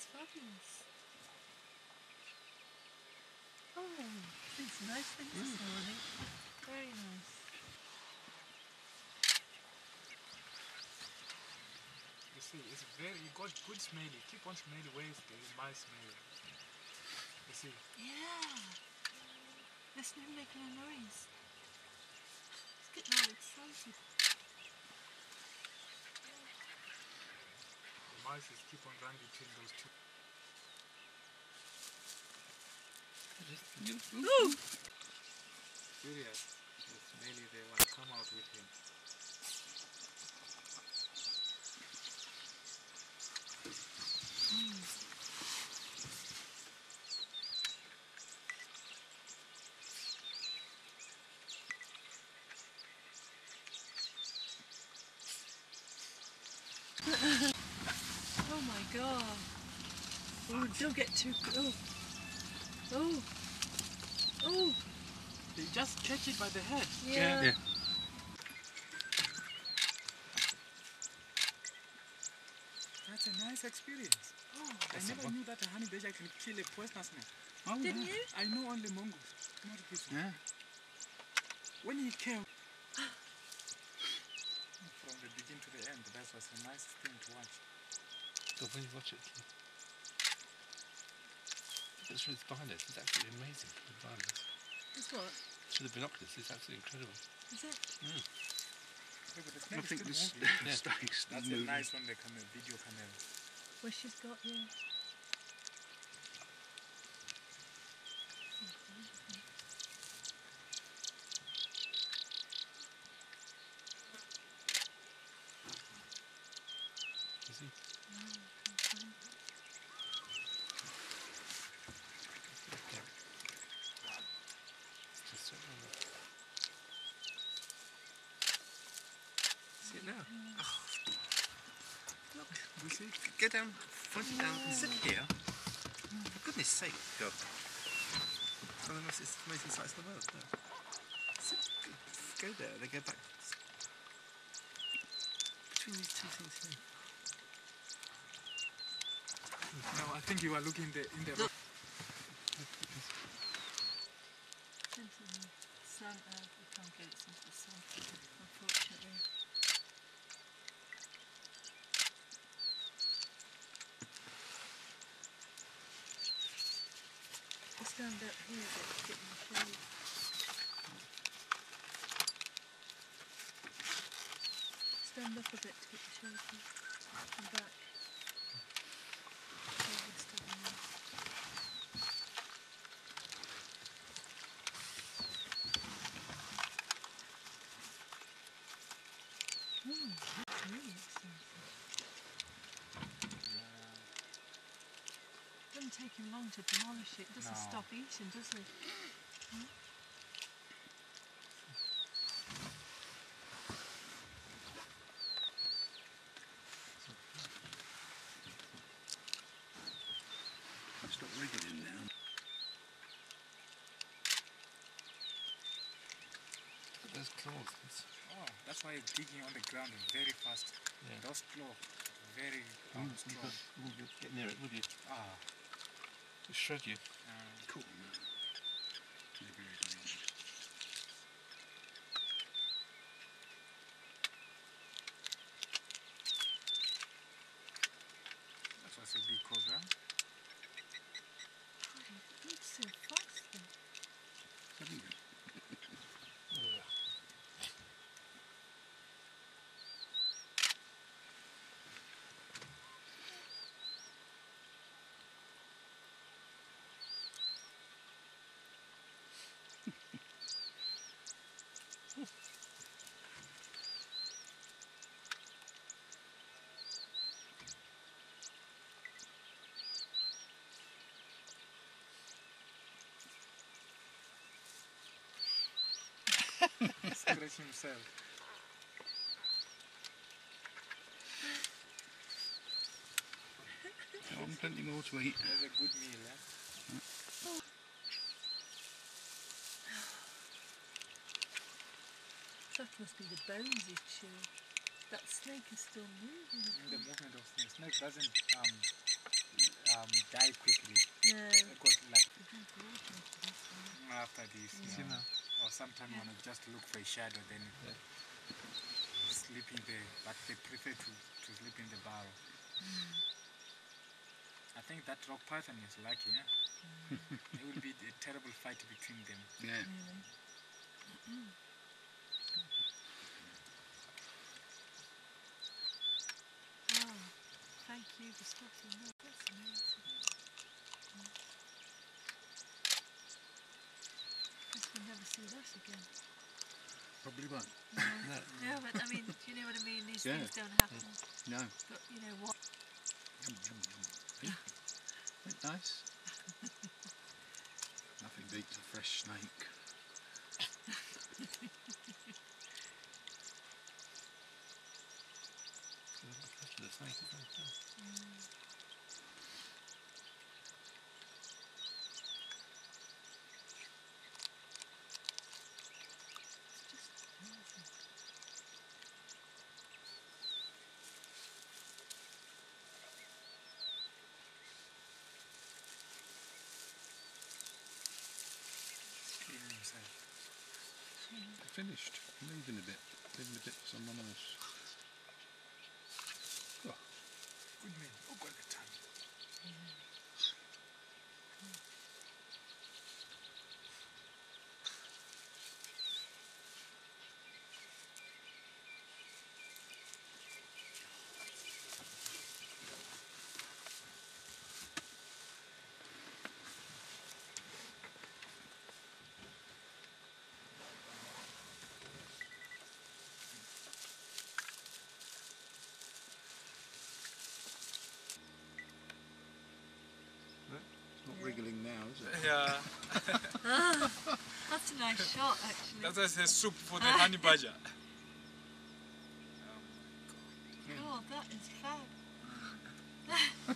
It's fabulous. Oh, it's nice things this morning. Very nice. You see, it's very, you got good smelly. Keep on smelly ways, there is my smell. You see? Yeah. Listen to him making a noise. He's getting all excited. The mice just keep on running between those two. Ooh! Serious. The smelly, they want to come out with him. Oh my god. Oh, don't get too... Oh. Oh. Oh. They just catch it by the head. Yeah. That's a nice experience. Oh. I never knew that a honey badger can kill a poisonous snake. Oh, Didn't you? I know only mongoose, not this one. Yeah. When he came from the beginning to the end, that was a nice thing to watch. So when you watch it, it's through the binoculars. It's absolutely amazing. The binoculars. It's what? Through the binoculars, it's absolutely incredible. Is it? Mm. Yeah, but the I snake think is this still moving. snake's That's a moving. nice one, the camera, video camera. Well, she's got, yeah. You see? It's just so see it now. Oh. Look, You see? go down, point it down, and sit here. For goodness sake, go. It's one of the most amazing sights in the world. No. Sit, go there, they go back. Between these two things here. No, I think you are looking in the Into the sun. We can't get it into the sun, unfortunately. I'll stand up here a bit to get in the shade. Stand up a bit to get the shade. And back. That's really exciting. Doesn't take him long to demolish it. Doesn't No. stop eating, does he? Hmm? Stop rigging him now. Look at those claws. Oh, that's why he's digging on the ground very fast. Yeah. Those claws, very strong. You wouldn't get near it, would you? Ah, It'll shred you. cool. That was a big cobra. It's so fast then. Scratch himself. Plenty more to eat. That's a good meal, eh? That must be the bones he's chewing. That snake is still moving. The movement of the snake doesn't die quickly. No. Because like You drink water after this one. after this, You know. or sometimes Yeah. want to just look for a shadow, then Yeah. sleep in there. But they prefer to sleep in the barrel. I think that rock python is lucky, yeah? There will be a terrible fight between them. Yeah. Really? Oh, thank you for spotting that. That's amazing. Guess we'll never see that again. Probably won't. No. No. No, but I mean, do you know what I mean? These Yeah. things don't happen. No. But you know what? Yum, yum, yum. Yeah. Ain't nice? Nothing beats a fresh snake. The snake is like that. It's just amazing. Clean himself. Finished. Leaving a bit. Leaving a bit for someone else. Oh, Good man. Oh, got the time. it's not wriggling now, is it? Yeah. That's a nice shot, actually. That's why I say soup for the honey badger. God, that is fab.